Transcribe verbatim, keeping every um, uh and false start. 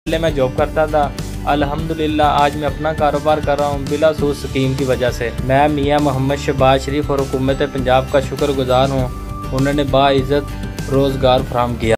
पहले मैं जॉब करता था, अल्हम्दुलिल्लाह आज मैं अपना कारोबार कर रहा हूँ बिला सूद स्कीम की वजह से। मैं मियाँ मोहम्मद शहबाज शरीफ और हुकूमत पंजाब का शुक्रगुजार हूँ, उन्होंने बाइज़्ज़त रोज़गार फराहम किया।